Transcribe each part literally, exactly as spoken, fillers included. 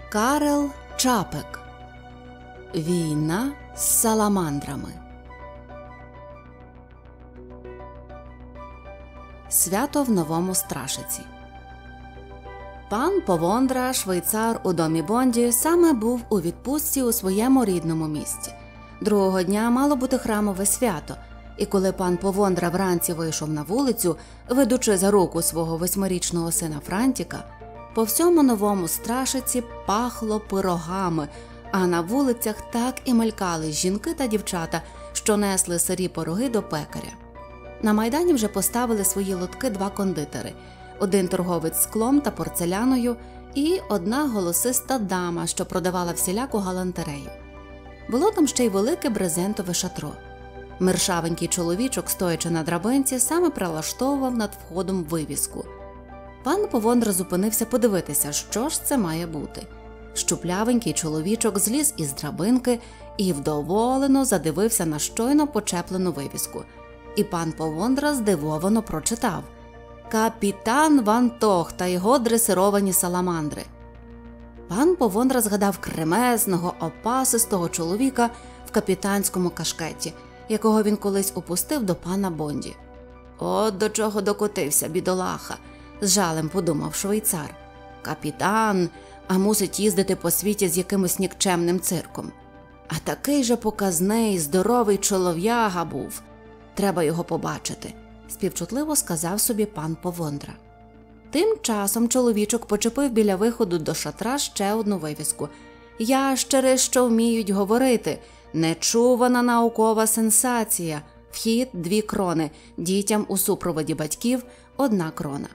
Карел Чапек. Війна з саламандрами. Свято в Новому Страшиці. Пан Повондра, швейцар у домі Бонді, саме був у відпустці у своєму рідному місті. Другого дня мало бути храмове свято, і коли пан Повондра вранці вийшов на вулицю, ведучи за руку свого восьмирічного сина Франтіка, по всьому Новому Страшиці пахло пирогами, а на вулицях так і мелькали жінки та дівчата, що несли сирі пироги до пекаря. На майдані вже поставили свої лотки два кондитери – один торговець склом та порцеляною і одна голосиста дама, що продавала всіляку галантерею. Було там ще й велике брезентове шатро. Мершавенький чоловічок, стоячи на драбинці, саме прилаштовував над входом вивіску. Пан Повондра зупинився подивитися, що ж це має бути. Щуплявенький чоловічок зліз із драбинки і вдоволено задивився на щойно почеплену вивіску. І пан Повондра здивовано прочитав: «Капітан Вантох та його дресировані саламандри». Пан Повондра згадав кремезного, опасистого чоловіка в капітанському кашкеті, якого він колись упустив до пана Бонді. «От до чого докотився, бідолаха», – з жалем подумав швейцар. «Капітан, а мусить їздити по світі з якимось нікчемним цирком. А такий же показний, здоровий чолов'яга був. Треба його побачити», – співчутливо сказав собі пан Повондра. Тим часом чоловічок почепив біля виходу до шатра ще одну вивіску: «Ящери, що вміють говорити. Нечувана наукова сенсація. Вхід – дві крони. Дітям у супроводі батьків – одна крона».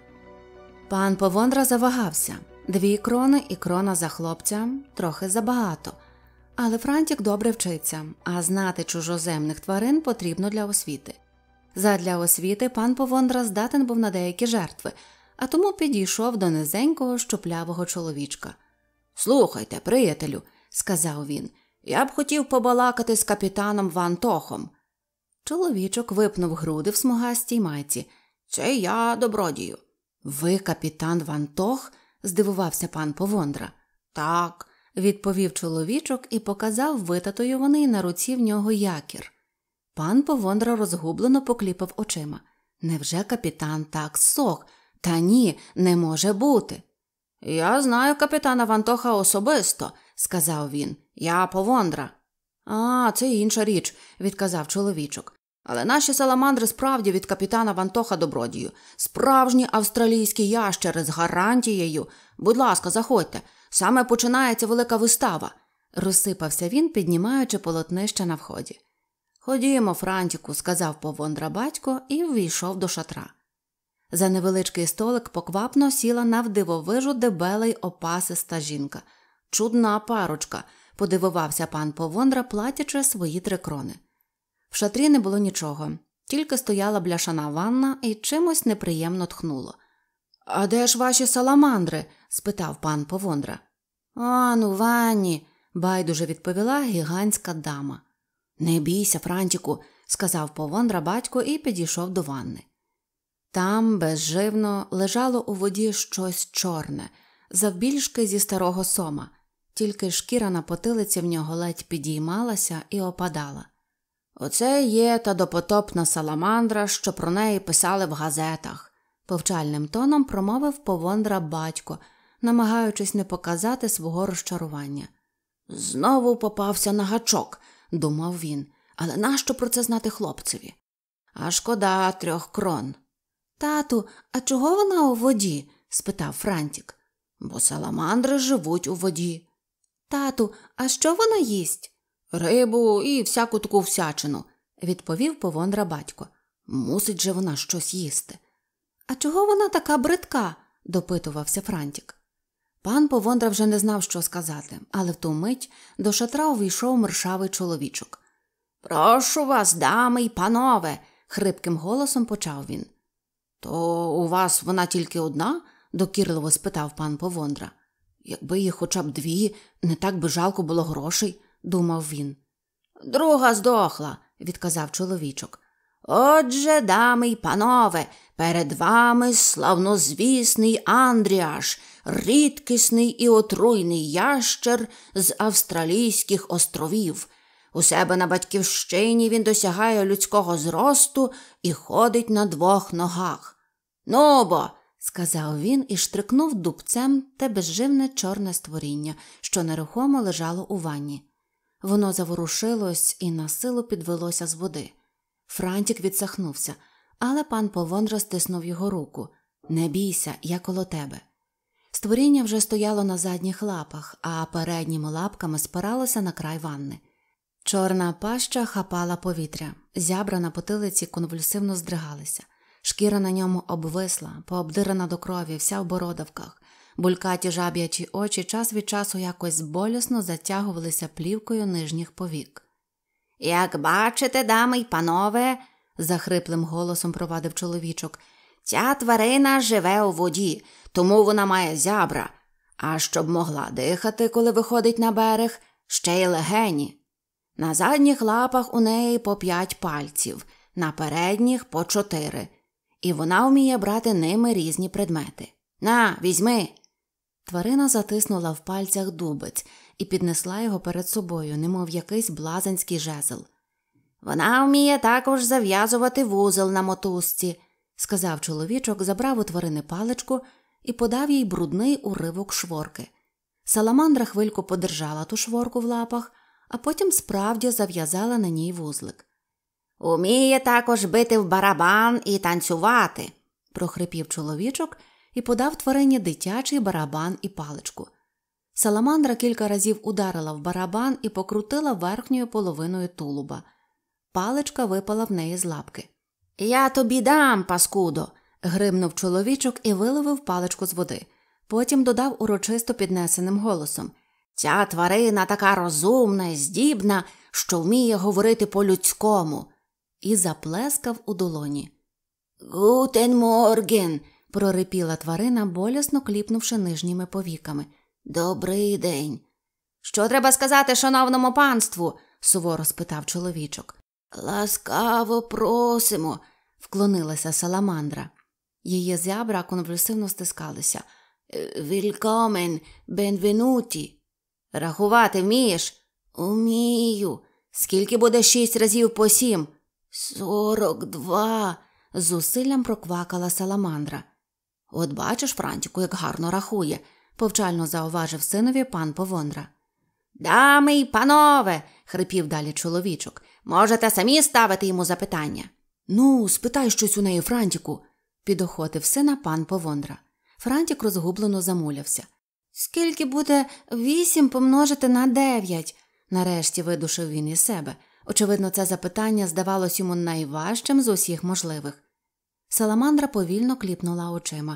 Пан Повондра завагався. Дві крони і крона за хлопця – трохи забагато. Але Франтік добре вчиться, а знати чужоземних тварин потрібно для освіти. Задля освіти пан Повондра здатен був на деякі жертви, а тому підійшов до низенького щуплявого чоловічка. «Слухайте, приятелю», – сказав він, – «я б хотів побалакати з капітаном Вантохом». Чоловічок випнув груди в смугастій майці. «Це я, добродію». «Ви капітан Вантох?» – здивувався пан Повондра. «Так», – відповів чоловічок і показав витатуйований на руці в нього якір. Пан Повондра розгублено покліпав очима. Невже капітан так сох? Та ні, не може бути. «Я знаю капітана Вантоха особисто», – сказав він. «Я Повондра». «А, це інша річ», – відказав чоловічок. «Але наші саламандри справді від капітана Вантоха добродію. Справжні австралійські ящери з гарантією. Будь ласка, заходьте. Саме починається велика вистава», – розсипався він, піднімаючи полотнище на вході. «Ходімо, Франтіку», – сказав Повондра батько і ввійшов до шатра. За невеличкий столик поквапно сіла навдивовижу дебела й опасиста жінка. «Чудна парочка», – подивувався пан Повондра, платячи свої три крони. В шатрі не було нічого, тільки стояла бляшана ванна і чимось неприємно тхнуло. «А де ж ваші саламандри?» – спитав пан Повондра. «Он у ванні», – байдуже відповіла гігантська дама. «Не бійся, Франтіку», – сказав Повондра батько і підійшов до ванни. Там, безживно, лежало у воді щось чорне, завбільшки зі старого сома, тільки шкіра на потилиці в нього ледь підіймалася і опадала. «Оце є та допотопна саламандра, що про неї писали в газетах», – повчальним тоном промовив Повондра батько, намагаючись не показати свого розчарування. «Знову попався на гачок», – думав він, – «але нащо про це знати хлопцеві? А шкода трьох крон». «Тату, а чого вона у воді?» – спитав Франтік. «Бо саламандри живуть у воді». «Тату, а що вона їсть?» «Рибу і всяку таку всячину», – відповів Повондра батько. «Мусить же вона щось їсти». «А чого вона така бридка?» – допитувався Франтік. Пан Повондра вже не знав, що сказати, але в ту мить до шатра увійшов мершавий чоловічок. «Прошу вас, дами й панове!» – хрипким голосом почав він. «То у вас вона тільки одна?» – докірливо спитав пан Повондра. «Якби їх хоча б дві, не так би жалко було грошей», – думав він. «Друга здохла», – відказав чоловічок. Отже, дами й панове, перед вами славнозвісний Андріаш, рідкісний і отруйний ящер з Австралійських островів. У себе на батьківщині він досягає людського зросту і ходить на двох ногах. «Ну бо», – сказав він і штрикнув дубцем те безживне чорне створіння, що нерухомо лежало у ванні. Воно заворушилось і насилу підвелося з води. Франтік відсахнувся, але пан Повондра стиснув його руку. «Не бійся, я коло тебе». Створіння вже стояло на задніх лапах, а передніми лапками спиралося на край ванни. Чорна паща хапала повітря, зябра на потилиці конвульсивно здригалися. Шкіра на ньому обвисла, пообдирана до крові, вся в бородавках. Булькаті жаб'ячі очі час від часу якось болісно затягувалися плівкою нижніх повік. «Як бачите, дами й панове», – захриплим голосом провадив чоловічок, – «ця тварина живе у воді, тому вона має зябра. А щоб могла дихати, коли виходить на берег, ще й легені. На задніх лапах у неї по п'ять пальців, на передніх по чотири. І вона вміє брати ними різні предмети. На, візьми!» Тварина затиснула в пальцях дубець і піднесла його перед собою, немов якийсь блазенський жезл. «Вона вміє також зав'язувати вузол на мотузці», – сказав чоловічок, забрав у тварини паличку і подав їй брудний уривок шворки. Саламандра хвильку подержала ту шворку в лапах, а потім справді зав'язала на ній вузлик. «Уміє також бити в барабан і танцювати», – прохрипів чоловічок і подав тварині дитячий барабан і паличку. Саламандра кілька разів ударила в барабан і покрутила верхньою половиною тулуба. Паличка випала в неї з лапки. «Я тобі дам, паскудо!» – гримнув чоловічок і виловив паличку з води. Потім додав урочисто піднесеним голосом. «Ця тварина така розумна і здібна, що вміє говорити по-людському!» І заплескав у долоні. «Гутен морген!» – прорипіла тварина, болісно кліпнувши нижніми повіками. «Добрий день!» «Що треба сказати шановному панству?» – суворо спитав чоловічок. «Ласкаво просимо!» – вклонилася Саламандра. Її зябра конвульсивно стискалися. «Вількомен, бенвенуті!» «Рахувати вмієш?» «Умію!» «Скільки буде шість разів по сім?» «Сорок два!» – з зусиллям проквакала Саламандра. «От бачиш, Франтіку, як гарно рахує!» – повчально зауважив синові пан Повондра. «Дами й панове!» – хрипів далі чоловічок. «Можете самі ставити йому запитання?» «Ну, спитай щось у неї, Франтіку!» – підохотив сина пан Повондра. Франтік розгублено замулявся. «Скільки буде вісім помножити на дев'ять?» – нарешті видушив він із себе. Очевидно, це запитання здавалось йому найважчим з усіх можливих. Саламандра повільно кліпнула очима.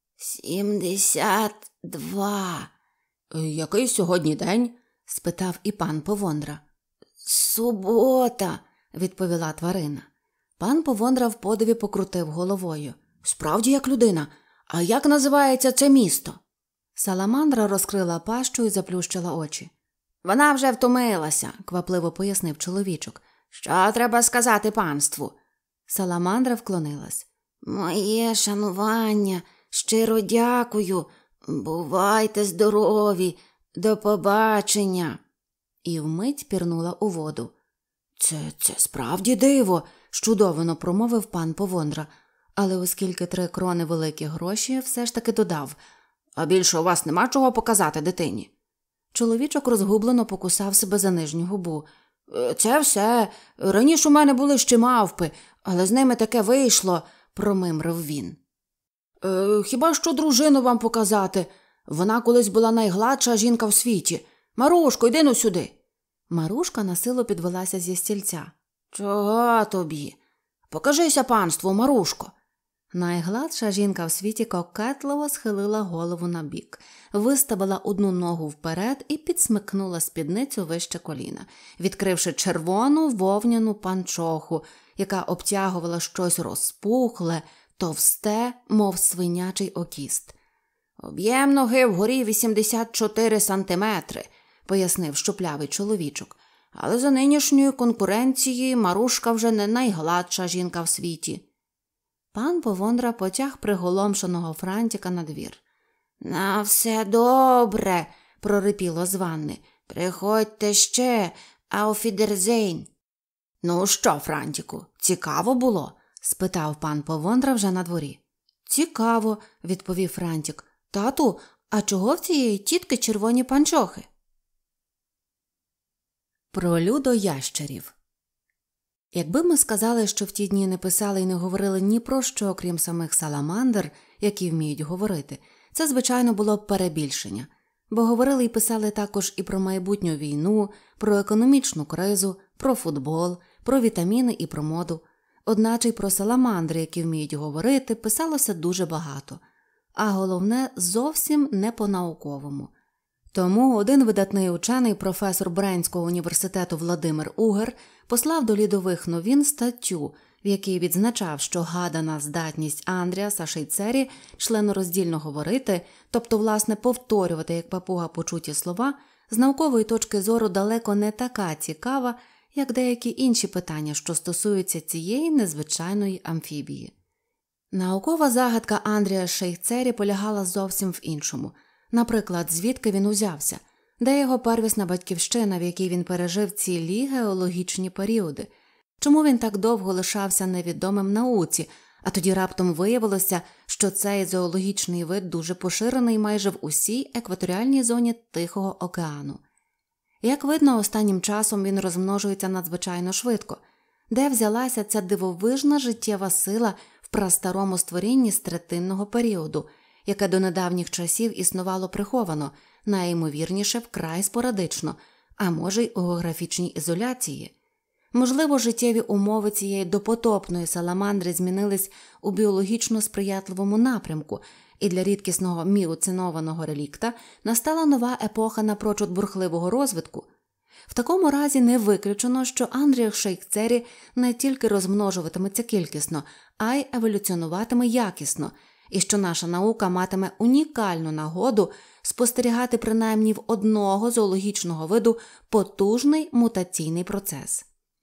«Сімдесят два!» «Який сьогодні день?» – спитав і пан Повондра. «Субота!» – відповіла тварина. Пан Повондра в подиві покрутив головою. «Справді як людина. А як називається це місто?» Саламандра розкрила пащу і заплющила очі. «Вона вже втомилася», – квапливо пояснив чоловічок. «Що треба сказати панству?» Саламандра вклонилась. «Моє шанування, щиро дякую. Бувайте здорові. До побачення». І вмить пірнула у воду. «Це, це справді диво», – щудовано промовив пан Повондра. Але оскільки три крони великі гроші, все ж таки додав. «А більше у вас нема чого показати дитині?» Чоловічок розгублено покусав себе за нижню губу. «Це все. Раніше у мене були ще мавпи, але з ними таке вийшло», – промимрив він. «Е, «Хіба що дружину вам показати? Вона колись була найгладша жінка в світі. Марушко, йди ну сюди». Марушка насилу підвелася зі стільця. «Чого тобі? Покажися панству, Марушко». Найгладша жінка в світі кокетливо схилила голову набік, виставила одну ногу вперед і підсмикнула спідницю вище коліна, відкривши червону вовняну панчоху, яка обтягувала щось розпухле, товсте, мов свинячий окіст. «Об'єм ноги вгорі вісімдесят чотири сантиметри», – пояснив щуплявий чоловічок. Але за нинішньої конкуренції Марушка вже не найгладша жінка в світі. Пан Повондра потяг приголомшеного Франтіка на двір. «На все добре», – прорипіло з ванни. «Приходьте ще, ауфідерзейн». «Ну що, Франтіку, цікаво було?» – спитав пан Повондра вже на дворі. «Цікаво», – відповів Франтік. «Тату, а чого в цієї тітки червоні панчохи?» Про людоящерів. Якби ми сказали, що в ті дні не писали і не говорили ні про що, окрім самих саламандр, які вміють говорити, це, звичайно, було б перебільшення. Бо говорили і писали також і про майбутню війну, про економічну кризу, про футбол, про вітаміни і про моду. Одначе й про саламандри, які вміють говорити, писалося дуже багато. А головне, зовсім не по-науковому. Тому один видатний учений, професор Бренського університету Владимир Угер, послав до Лідових новин статтю, в якій відзначав, що гадана здатність Андріаса Шейцері членороздільно говорити, тобто, власне, повторювати як папуга почуті слова, з наукової точки зору далеко не така цікава, як деякі інші питання, що стосуються цієї незвичайної амфібії. Наукова загадка Андрія Шейцері полягала зовсім в іншому. Наприклад, звідки він узявся, де його первісна батьківщина, в якій він пережив цілі геологічні періоди, чому він так довго лишався невідомим науці, а тоді раптом виявилося, що цей зоологічний вид дуже поширений майже в усій екваторіальній зоні Тихого океану. Як видно, останнім часом він розмножується надзвичайно швидко. Де взялася ця дивовижна життєва сила в прастарому створінні з третинного періоду, яке до недавніх часів існувало приховано, найімовірніше вкрай спорадично, а може й у географічній ізоляції. Можливо, життєві умови цієї допотопної саламандри змінились у біологічно сприятливому напрямку, і для рідкісного міоцинованого релікта настала нова епоха напрочуд бурхливого розвитку. В такому разі не виключено, що Андріас Шейцері не тільки розмножуватиметься кількісно, а й еволюціонуватиме якісно, і що наша наука матиме унікальну нагоду спостерігати принаймні в одного зоологічного виду потужний мутаційний процес.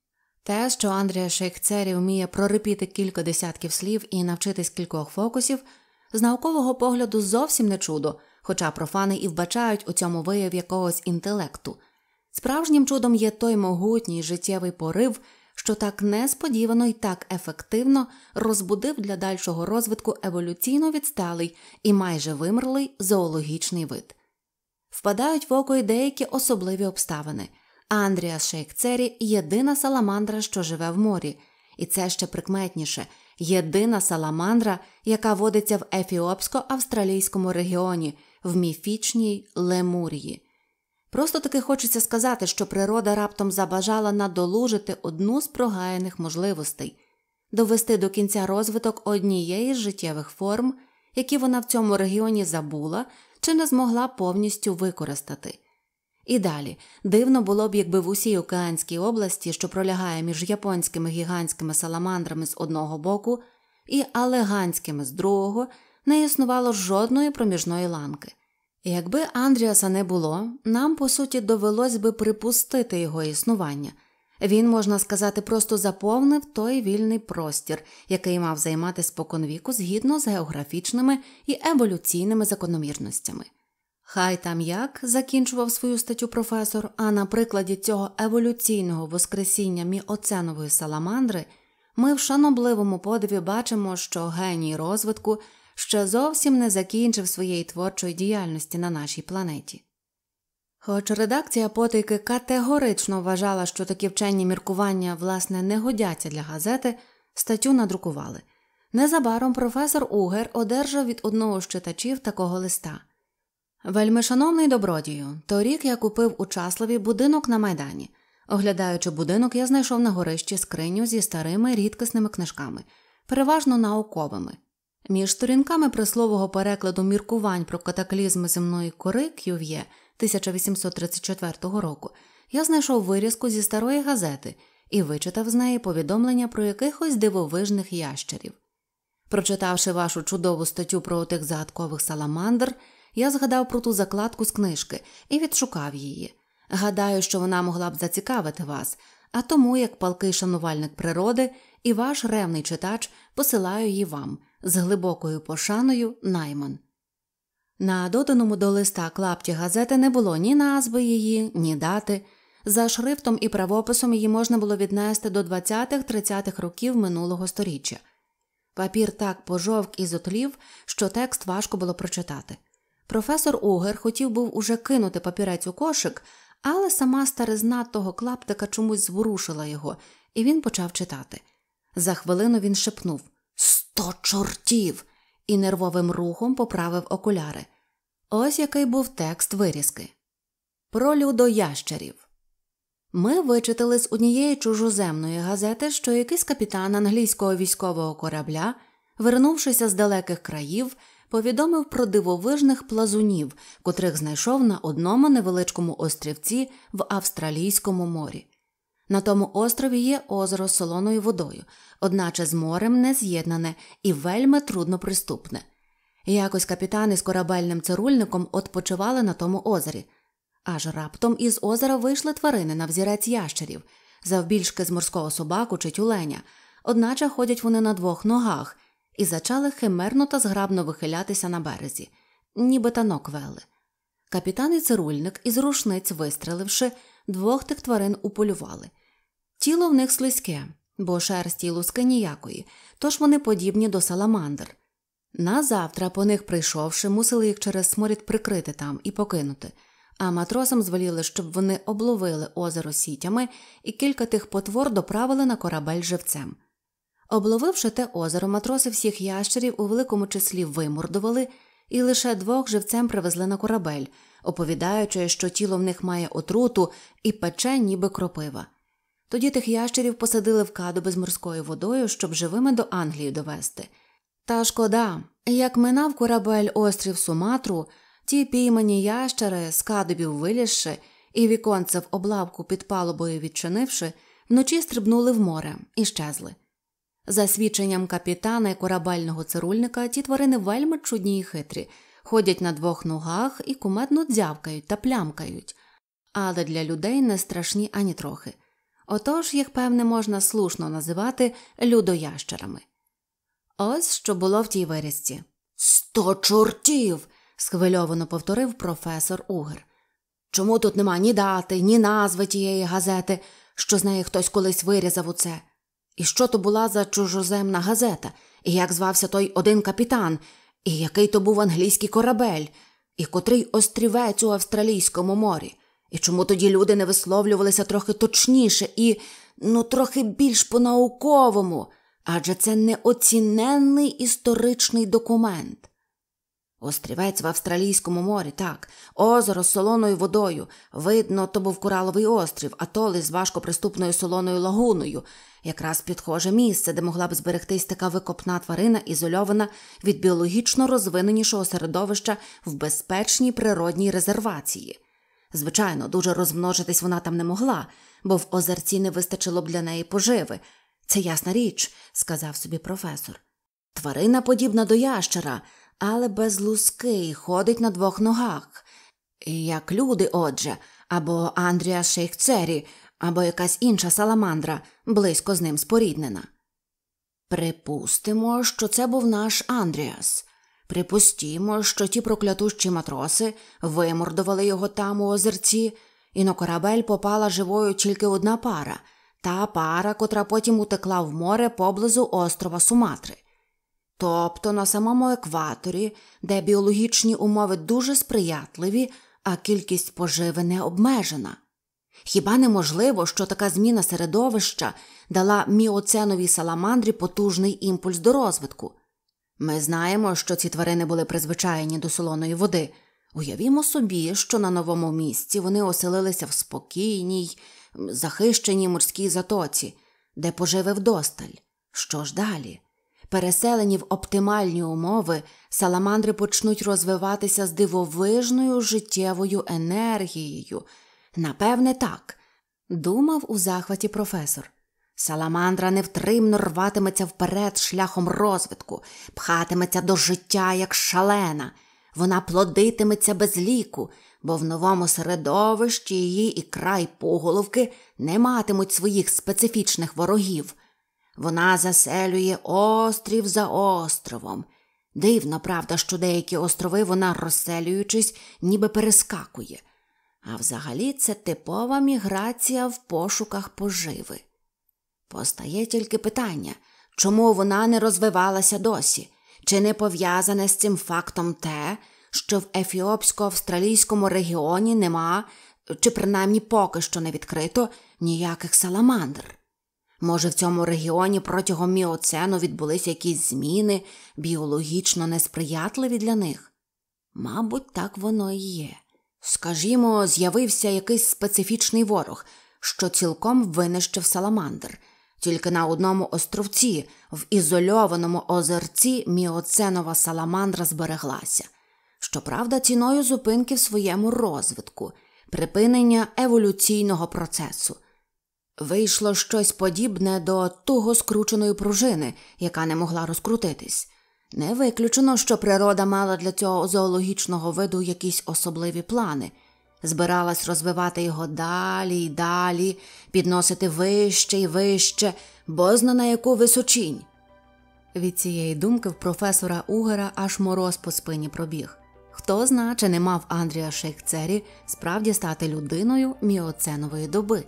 Те, що Андріас Шейцері вміє прорипіти кілька десятків слів і навчитись кількох фокусів, з наукового погляду зовсім не чудо, хоча профани і вбачають у цьому вияв якогось інтелекту. Справжнім чудом є той могутній життєвий порив, що так несподівано і так ефективно розбудив для дальшого розвитку еволюційно відсталий і майже вимерлий зоологічний вид. Впадають в око й деякі особливі обставини. Андріас Шейцері – єдина саламандра, що живе в морі, і це ще прикметніше – єдина саламандра, яка водиться в ефіопсько-австралійському регіоні, в міфічній Лемурії. Просто таки хочеться сказати, що природа раптом забажала надолужити одну з прогаяних можливостей – довести до кінця розвиток однієї з життєвих форм, які вона в цьому регіоні забула чи не змогла повністю використати. І далі, дивно було б, якби в усій Океанській області, що пролягає між японськими гігантськими саламандрами з одного боку і алеганськими з другого, не існувало жодної проміжної ланки. І якби Андріаса не було, нам, по суті, довелось би припустити його існування. Він, можна сказати, просто заповнив той вільний простір, який мав займати споконвіку згідно з географічними і еволюційними закономірностями. Хай там як, закінчував свою статтю професор, а на прикладі цього еволюційного воскресіння міоценової саламандри ми в шанобливому подиві бачимо, що геній розвитку ще зовсім не закінчив своєї творчої діяльності на нашій планеті. Хоч редакція «Потайки» категорично вважала, що такі вчені міркування, власне, не годяться для газети, статтю надрукували. Незабаром професор Угер одержав від одного з читачів такого листа. «Вельмишановний добродію, торік я купив у Часлові будинок на Майдані. Оглядаючи будинок, я знайшов на горищі скриню зі старими рідкісними книжками, переважно науковими. Між сторінками прислового перекладу міркувань про катаклізми земної кори Кюв'є тисяча вісімсот тридцять четвертого року я знайшов вирізку зі старої газети і вичитав з неї повідомлення про якихось дивовижних ящерів. Прочитавши вашу чудову статтю про тих загадкових саламандр, я згадав про ту закладку з книжки і відшукав її. Гадаю, що вона могла б зацікавити вас, а тому, як палкий шанувальник природи і ваш ревний читач, посилаю її вам з глибокою пошаною Найман. На доданому до листа клапті газети не було ні назви її, ні дати. За шрифтом і правописом її можна було віднести до двадцятих-тридцятих років минулого сторіччя. Папір так пожовк і зотлів, що текст важко було прочитати. Професор Угер хотів був уже кинути папірець у кошик, але сама старизна того клаптика чомусь зворушила його, і він почав читати. За хвилину він шепнув «Сто чортів!» і нервовим рухом поправив окуляри. Ось який був текст вирізки. Про людоящерів. Ми вичитали з однієї чужоземної газети, що якийсь капітан англійського військового корабля, вернувшися з далеких країв, повідомив про дивовижних плазунів, котрих знайшов на одному невеличкому острівці в Австралійському морі. На тому острові є озеро з солоною водою, одначе з морем не з'єднане і вельми трудноприступне. Якось капітан із корабельним цирульником odpoczywали на тому озері. Аж раптом із озера вийшли тварини на взірець ящерів, завбільшки з морського собаку чи тюленя, одначе ходять вони на двох ногах, і зачали химерно та зграбно вихилятися на березі, ніби танок вели. Капітан і цирульник із рушниць вистріливши, двох тих тварин уполювали. Тіло в них слизьке, бо шерсті й луски ніякої, тож вони подібні до саламандр. Назавтра, по них прийшовши, мусили їх через сморід прикрити там і покинути, а матросам звеліли, щоб вони обловили озеро сітями і кілька тих потвор доправили на корабель живцем. Обловивши те озеро, матроси всіх ящерів у великому числі вимордували і лише двох живцем привезли на корабель, оповідаючи, що тіло в них має отруту і пече ніби кропива. Тоді тих ящерів посадили в кадуби з морською водою, щоб живими до Англії довести. Та шкода, як минав корабель острів Суматру, ті піймані ящери, з кадубів вилізши і віконце в облавку під палубою відчинивши, вночі стрибнули в море і щезли. За свідченням капітана і корабельного цирульника, ті тварини вельми чудні і хитрі, ходять на двох ногах і кумедно дзявкають та плямкають, але для людей не страшні ані трохи. Отож їх, певне, можна слушно називати людоящерами. Ось що було в тій вирізці. «Сто чортів!» – схвильовано повторив професор Угер. «Чому тут нема ні дати, ні назви тієї газети, що з неї хтось колись вирізав оце? І що то була за чужоземна газета? І як звався той один капітан? І який то був англійський корабель? І котрий острівець у Австралійському морі? І чому тоді люди не висловлювалися трохи точніше і, ну, трохи більш по-науковому? Адже це неоціненний історичний документ». Острівець в Австралійському морі, так, озеро з солоною водою, видно, то був Кораловий острів, атол із важкоприступною солоною лагуною, якраз підхоже місце, де могла б зберегтись така викопна тварина, ізольована від біологічно розвиненішого середовища в безпечній природній резервації. Звичайно, дуже розмножитись вона там не могла, бо в озерці не вистачило б для неї поживи. «Це ясна річ», – сказав собі професор. «Тварина подібна до ящера, але без луски і ходить на двох ногах. Як люди, отже, або Андріас Шейхцері, або якась інша саламандра, близько з ним споріднена. Припустимо, що це був наш Андріас. Припустімо, що ті проклятущі матроси вимордували його там у озерці, і на корабель попала живою тільки одна пара, та пара, котра потім утекла в море поблизу острова Суматри. Тобто на самому екваторі, де біологічні умови дуже сприятливі, а кількість поживи не обмежена. Хіба неможливо, що така зміна середовища дала міоценовій саламандрі потужний імпульс до розвитку? Ми знаємо, що ці тварини були призвичайні до солоної води. Уявімо собі, що на новому місці вони оселилися в спокійній, захищеній морській затоці, де поживи вдосталь. Що ж далі? Переселені в оптимальні умови, саламандри почнуть розвиватися з дивовижною життєвою енергією. Напевне, так, думав у захваті професор. Саламандра невтримно рватиметься вперед шляхом розвитку, пхатиметься до життя, як шалена. Вона плодитиметься без ліку, бо в новому середовищі її ікра й пуголовки не матимуть своїх специфічних ворогів. Вона заселює острів за островом. Дивно, правда, що деякі острови вона, розселюючись, ніби перескакує. А взагалі це типова міграція в пошуках поживи. Постає тільки питання, чому вона не розвивалася досі? Чи не пов'язане з цим фактом те, що в ефіопсько-австралійському регіоні нема, чи принаймні поки що не відкрито, ніяких саламандр? Може, в цьому регіоні протягом міоцену відбулися якісь зміни, біологічно несприятливі для них? Мабуть, так воно і є. Скажімо, з'явився якийсь специфічний ворог, що цілком винищив саламандр. Тільки на одному островці, в ізольованому озерці, міоценова саламандра збереглася. Щоправда, ціною зупинки в своєму розвитку, припинення еволюційного процесу. Вийшло щось подібне до туго скрученої пружини, яка не могла розкрутитись. Не виключено, що природа мала для цього зоологічного виду якісь особливі плани. Збиралась розвивати його далі й далі, підносити вище й вище, бозна на яку височінь. Від цієї думки в професора Угера аж мороз по спині пробіг. Хто зна, чи не мав Андріаш Шейхцері справді стати людиною міоценової доби.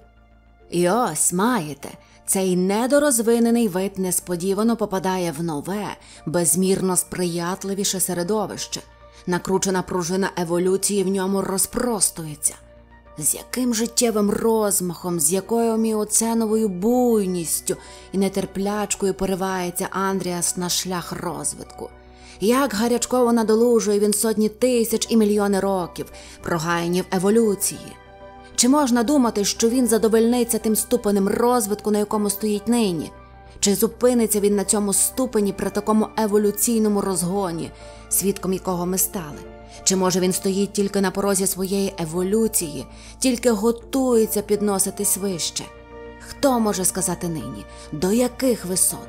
І ось, маєте, цей недорозвинений вид несподівано попадає в нове, безмірно сприятливіше середовище. Накручена пружина еволюції в ньому розпростується. З яким життєвим розмахом, з якою міоценовою буйністю і нетерплячкою поривається Андріас на шлях розвитку. Як гарячково надолужує він сотні тисяч і мільйони років, прогаяні в еволюції. Чи можна думати, що він задовольниться тим ступенем розвитку, на якому стоїть нині? Чи зупиниться він на цьому ступені при такому еволюційному розгоні, свідком якого ми стали? Чи може він стоїть тільки на порозі своєї еволюції, тільки готується підноситись вище? Хто може сказати нині, до яких висот?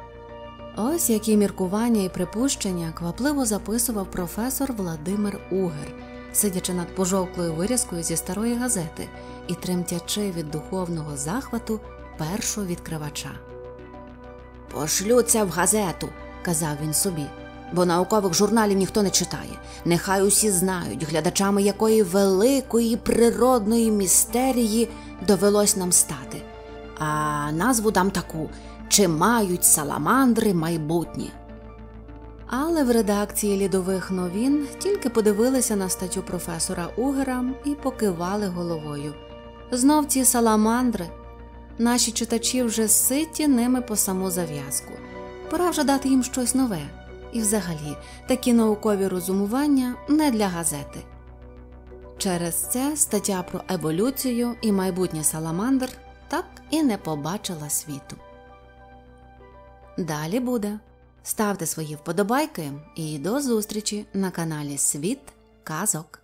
Ось які міркування і припущення квапливо записував професор Владимир Угер, сидячи над пожовклою вирізкою зі старої газети і тремтячи від духовного захвату першого відкривача. «Пошлю це в газету», – казав він собі, «бо наукових журналів ніхто не читає. Нехай усі знають, глядачами якої великої природної містерії довелось нам стати. А назву дам таку – «Чи мають саламандри майбутнє?». Але в редакції «Лідових новин» тільки подивилися на статтю професора Угера і покивали головою. Знов ці саламандри. Наші читачі вже ситі ними по саму зав'язку. Пора вже дати їм щось нове. І взагалі, такі наукові розумування не для газети. Через це стаття про еволюцію і майбутнє саламандр так і не побачила світу. Далі буде. Ставте свої вподобайки і до зустрічі на каналі Світ казок.